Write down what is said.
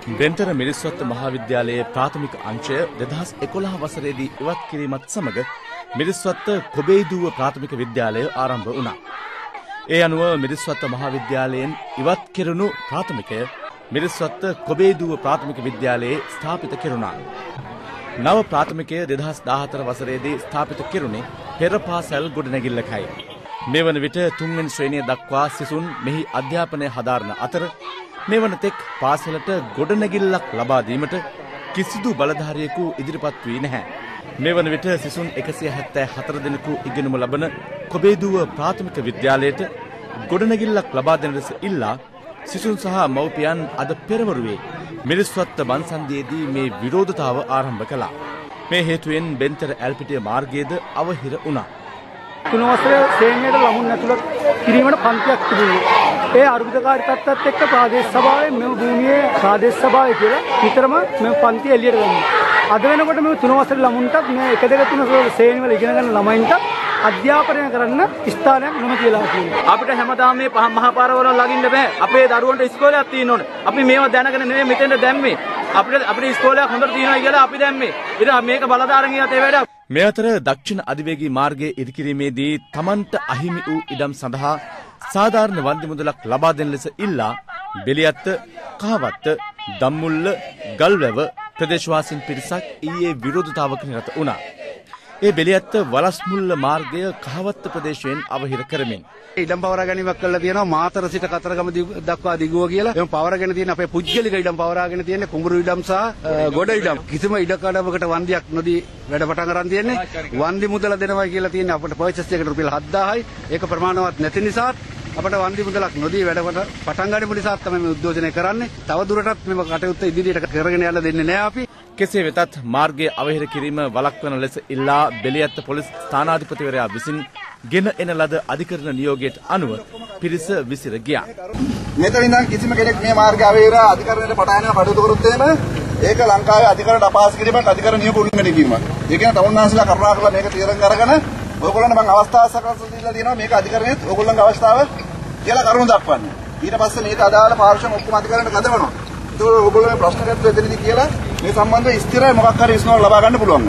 බෙන්තර මිරිස්වත්ත මහාවිද්‍යාලයේ ප්‍රාථමික අංශය 2011 වසරේදී ඉවත් කිරීමත් සමග මිරිස්වත්ත කොබේදුව ප්‍රාථමික විද්‍යාලය ආරම්භ වුණා. ඒ අනුව මිරිස්වත්ත මහාවිද්‍යාලයෙන් ඉවත් කෙරුණු ප්‍රාථමිකය මිරිස්වත්ත කොබේදුව ප්‍රාථමික විද්‍යාලයේ ස්ථාපිත කෙරුණා. නව ප්‍රාථමිකය 2014 වසරේදී ස්ථාපිත කෙරුණේ පෙර පාසල් ගොඩනැගිල්ලකයි. මේ වන විට තුන්වෙනි ශ්‍රේණිය දක්වා සිසුන් මෙහි අධ්‍යාපනය හදාරන අතර මේ වන තෙක් පාසලට ගොඩනැගිල්ලක් ලබා දීමට කිසිදු බලධාරියෙකු ඉදිරිපත් වී නැහැ. මේ වන විට සිසුන් 174 දෙනෙකු ඉගෙනුම ලබන කොබේදුව ප්‍රාථමික විද්‍යාලයට ගොඩනැගිල්ලක් ලබා දෙන ලෙස ඉල්ලා සිසුන් සහ මව්පියන් අද පෙරවරුවේ මිරිස්වත්ත බන්සන්දියේදී මේ විරෝධතාව ආරම්භ කළා. මේ හේතුවෙන් බෙන්තර ඇල්පිටිය මාර්ගයේද අවහිර වුණා. තුන වසරේ ශ්‍රේණියට ළමුන් ඇතුළත් කිරීමට පන්තියක් තිබුණා. ඒ අර්බුදකාරී තත්ත්වات එක්ක ප්‍රාදේශ සභාවේ මෙම භූමියේ ප්‍රාදේශ සභාවේ කියලා නිතරම මෙම පන්ති එළියට ගන්නවා. අද වෙනකොට මේ තුන වසරේ ළමුන්ටත් මේ 1 2 3 ශ්‍රේණි වල ඉගෙන ගන්න ළමයින්ට අධ්‍යාපනය කරන්න ස්ථානයක් නොමැතිලා තියෙනවා. අපිට හැමදාම මේ මහා පාරවල් ළඟින්න බෑ. අපේ දරුවන්ට ඉස්කෝලයක් තියෙන්න ඕනේ. අපි මේවා දැනගෙන නෙමෙයි මෙතෙන්ට දැම්මේ. අපිට ඉස්කෝලයක් හොඳට තියෙනවා කියලා අපි දැම්මේ. ඊට මේක බලධාරණ ගියත් ඒ වැඩ. මේ අතර දක්ෂිණ අධිවේගී මාර්ගයේ ඉදිකිරීමේදී තමන්ට අහිමි වූ ඉඩම් සඳහා සාධාරණ වන්දි මුදලක් ලබා දෙන ලෙස ඉල්ලා බෙලියත්ත, කහවත්ත, දම්මුල්ල, ගල්වැව ප්‍රදේශවාසීන් පිරිසක් ඊයේ විරෝධතාවක නිරත වුණා. ඒ බෙලියත්ත වලස්මුල්ල මාර්ගය කහවත්ත ප්‍රදේශයෙන් අවහිර කරමින් ඉඩම් පවරා ගැනීමක් කළා තියෙනවා මාතර සිට කතරගම දක්වා දිගුව කියලා. එම පවරාගෙන තියෙන අපේ පුජ්‍යලික ඉඩම් පවරාගෙන තියෙන්නේ කුඹුරු ඉඩම් සහ ගොඩ ඉඩම්. කිසිම ඉඩකඩමකට වන්දියක් නොදී වැඩ පටන් අරන් තියෙන්නේ. වන්දි මුදල දෙනවා කියලා තියෙන්නේ අපිට පර්චේස් එකකට රුපියල් 7000යි. ඒක ප්‍රමාණවත් නැති නිසා අපිට වන්දි මුදලක් නොදී වැඩ පටන් ගන්න නිසා තමයි මේ උද්ඝෝෂණය කරන්නේ. තව දුරටත් මේ කටයුත්ත ඉදිරියට කරගෙන යන්න දෙන්නේ නැහැ අපි. කෙසේ වෙතත් මාර්ගයේ අවහිර කිරීම වළක්වන ලෙස ඉල්ලා බෙලියත්ත පොලිස් ස්ථානාධිපතිවරයා විසින් ගෙන එන ලද අධිකරණ නියෝගයට අනුව පිරිස විසිර ගියා. මෙතන ඉඳන් කිසිම කෙනෙක් මේ මාර්ගය අවහිර අධිකරණයට පටායන කටයුතු කරොත් එහෙම ඒක ලංකාවේ අධිකරණයට අපහාස කිරීමක් අධිකරණ නියම උල්ලංඝනය කිරීමක්. ඒ කියන්නේ තමුන්නාන්සලා කරුණාකරලා මේක තීරණ අරගෙන ඔයගොල්ලන්ට මම අවස්ථාවක් සකස් දීලා තියෙනවා මේක අධිකරණයේත් ඔයගොල්ලන්ගේ අවස්ථාව කියලා කරුණු දක්වන්න. ඊට පස්සේ මේක අදාළ පාර්ශ්ව ඔක්කොම අධිකරණයට ගදවනවා. ඒක ඔයගොල්ලෝ මේ ප්‍රශ්න ගැටළු එතනදී කියලා මේ සම්බන්ධව ස්ථිර මොකක් හරි විසඳුමක් ලබා ගන්න පුළුවන්.